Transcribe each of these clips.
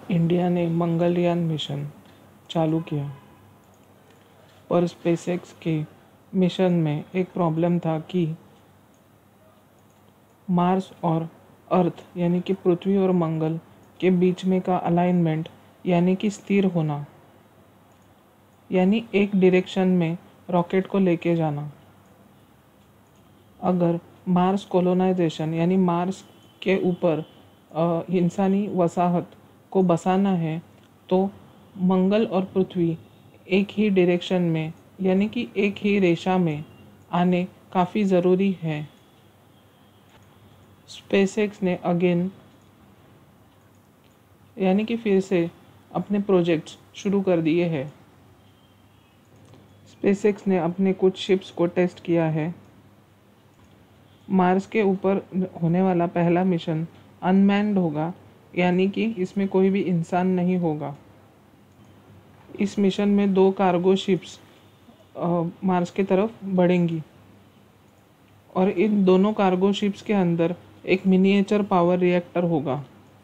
India ने Mangalyaan mission चालू किया, पर स्पेसएक्स के मिशन में एक प्रॉब्लम था कि मार्स और अर्थ यानी कि पृथ्वी और मंगल के बीच में का अलाइनमेंट यानी कि स्थिर होना, यानी एक डायरेक्शन में रॉकेट को लेके जाना। अगर मार्स कोलोनाइजेशन यानी मार्स के ऊपर इंसानी वसाहत को बसाना है तो मंगल और पृथ्वी एक ही डायरेक्शन में यानी कि एक ही रेखा में आने काफ़ी ज़रूरी है। स्पेसएक्स ने अगेन यानी कि फिर से अपने प्रोजेक्ट्स शुरू कर दिए हैं। स्पेसएक्स ने अपने कुछ शिप्स को टेस्ट किया है। मार्स के ऊपर होने वाला पहला मिशन अनमैन्ड होगा, यानी कि इसमें कोई भी इंसान नहीं होगा। इस मिशन में 2 कार्गो शिप्स मार्स की तरफ बढ़ेंगी और इन दोनों कार्गो शिप्स के अंदर एक मिनिएचर पावर रिएक्टर होगा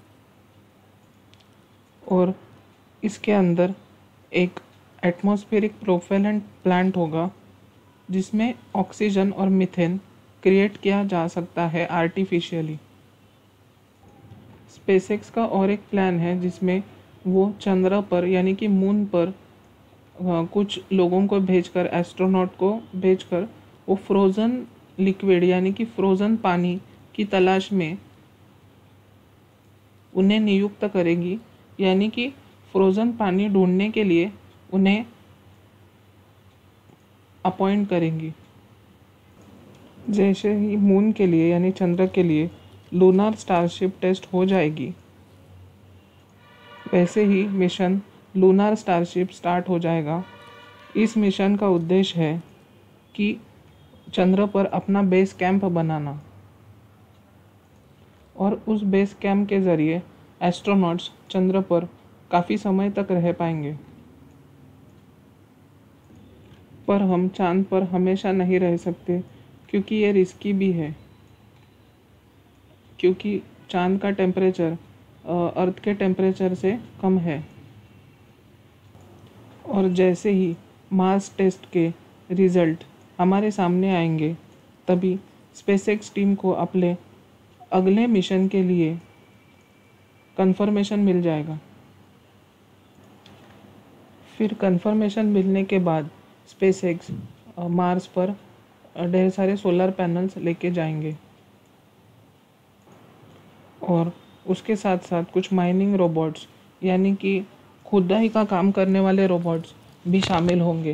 और इसके अंदर एक एटमॉस्फेरिक प्रोपेलेंट प्लांट होगा जिसमें ऑक्सीजन और मीथेन क्रिएट किया जा सकता है आर्टिफिशियली। स्पेसएक्स का और एक प्लान है जिसमें वो चंद्र पर यानी कि मून पर कुछ लोगों को भेजकर, एस्ट्रोनॉट को भेजकर वो फ्रोज़न लिक्विड यानी कि फ्रोज़न पानी की तलाश में उन्हें नियुक्त करेगी, यानी कि फ्रोज़न पानी ढूंढने के लिए उन्हें अपॉइंट करेंगी। जैसे ही मून के लिए यानी चंद्र के लिए लूनार स्टारशिप टेस्ट हो जाएगी, वैसे ही मिशन लूनार स्टारशिप स्टार्ट हो जाएगा। इस मिशन का उद्देश्य है कि चंद्र पर अपना बेस कैंप बनाना और उस बेस कैंप के ज़रिए एस्ट्रोनॉट्स चंद्र पर काफ़ी समय तक रह पाएंगे। पर हम चांद पर हमेशा नहीं रह सकते क्योंकि ये रिस्की भी है, क्योंकि चांद का टेम्परेचर अर्थ के टेम्परेचर से कम है। और जैसे ही मार्स टेस्ट के रिज़ल्ट हमारे सामने आएंगे, तभी स्पेसएक्स टीम को अपने अगले मिशन के लिए कंफर्मेशन मिल जाएगा। फिर कंफर्मेशन मिलने के बाद स्पेसएक्स मार्स पर ढेर सारे सोलर पैनल्स लेके जाएंगे और उसके साथ साथ कुछ माइनिंग रोबोट्स यानी कि खुदाई का काम करने वाले रोबोट्स भी शामिल होंगे।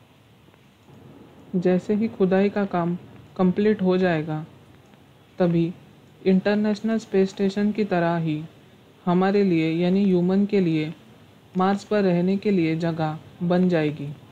जैसे ही खुदाई का काम कंप्लीट हो जाएगा, तभी इंटरनेशनल स्पेस स्टेशन की तरह ही हमारे लिए यानी ह्यूमन के लिए मार्स पर रहने के लिए जगह बन जाएगी।